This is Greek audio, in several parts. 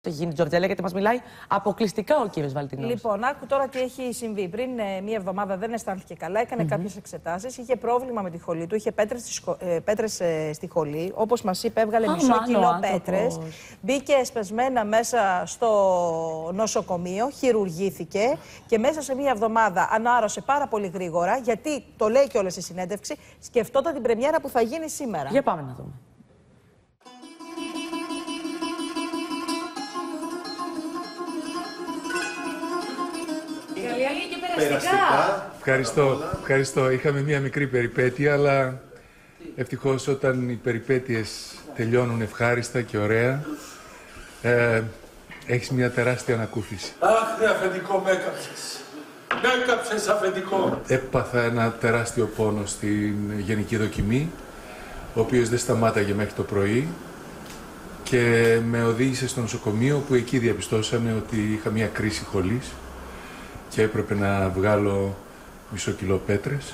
Το έχει γίνει Τζορτζέλα, γιατί μας μιλάει αποκλειστικά ο κύριος Βαλτινός. Λοιπόν, άκου τώρα τι έχει συμβεί. Πριν μία εβδομάδα δεν αισθάνθηκε καλά, έκανε κάποιες εξετάσεις, είχε πρόβλημα με τη χολή του, είχε πέτρες στη χολή. Όπως μας είπε, έβγαλε μισό κιλό πέτρες. Μπήκε εσπεσμένα μέσα στο νοσοκομείο, χειρουργήθηκε και μέσα σε μία εβδομάδα ανάρρωσε πάρα πολύ γρήγορα, γιατί το λέει κιόλας στη συνέντευξη, σκεφτόταν την πρεμιέρα που θα γίνει σήμερα. Για πάμε να δούμε. Περαστικά. Ευχαριστώ. Είχαμε μία μικρή περιπέτεια, αλλά ευτυχώς όταν οι περιπέτειες τελειώνουν ευχάριστα και ωραία, έχεις μία τεράστια ανακούφιση. Αχ, αφεντικό, με έκαψες. Με έκαψες, αφεντικό. Έπαθα ένα τεράστιο πόνο στην γενική δοκιμή, ο οποίος δεν σταμάταγε μέχρι το πρωί και με οδήγησε στο νοσοκομείο, που εκεί διαπιστώσανε ότι είχα μία κρίση χολής και έπρεπε να βγάλω μισό κιλό πέτρες.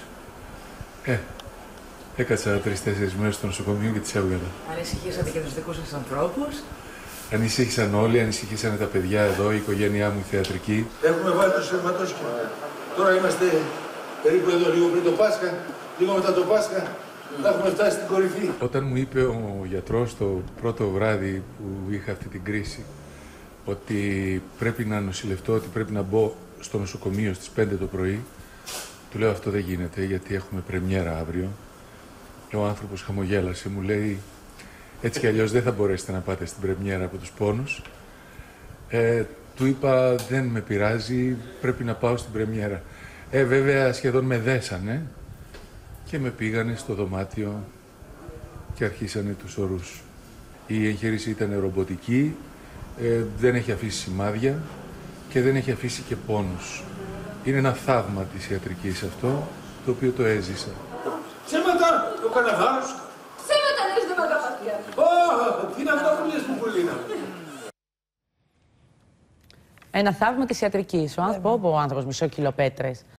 Έκατσα 3-4 μέρες στο νοσοκομείο και τις έβγαλα. Ανησυχήσατε και τους δικούς σας ανθρώπους? Ανησύχησαν όλοι, ανησυχήσανε τα παιδιά εδώ, η οικογένειά μου, η θεατρική. Έχουμε βάλει το σερματόσχημα. Τώρα είμαστε περίπου εδώ λίγο πριν το Πάσχα, λίγο μετά το Πάσχα. Θα έχουμε φτάσει στην κορυφή. Όταν μου είπε ο γιατρός το πρώτο βράδυ που είχα αυτή την κρίση ότι πρέπει να νοσηλευτώ, ότι πρέπει να μπω στο νοσοκομείο στις 5 το πρωί, του λέω αυτό δεν γίνεται γιατί έχουμε πρεμιέρα αύριο. Ο άνθρωπος χαμογέλασε, μου λέει έτσι κι αλλιώς δεν θα μπορέσετε να πάτε στην πρεμιέρα από τους πόνους. Του είπα δεν με πειράζει, πρέπει να πάω στην πρεμιέρα. Βέβαια σχεδόν με δέσανε και με πήγανε στο δωμάτιο και αρχίσανε τους ορούς. Η εγχείρηση ήταν ρομποτική, δεν έχει αφήσει σημάδια και δεν έχει αφήσει και πόνους. Είναι ένα θαύμα της ιατρικής αυτό, το οποίο το έζησα. Ψέματα, το καναβάρος. Ψέματα λες, δεν μ' αγαπάς πια. Τι είναι αυτό που λες, Πουκουλίνα. Ένα θαύμα της ιατρικής. Ο άνθρωπος μισό κιλό πέτρες.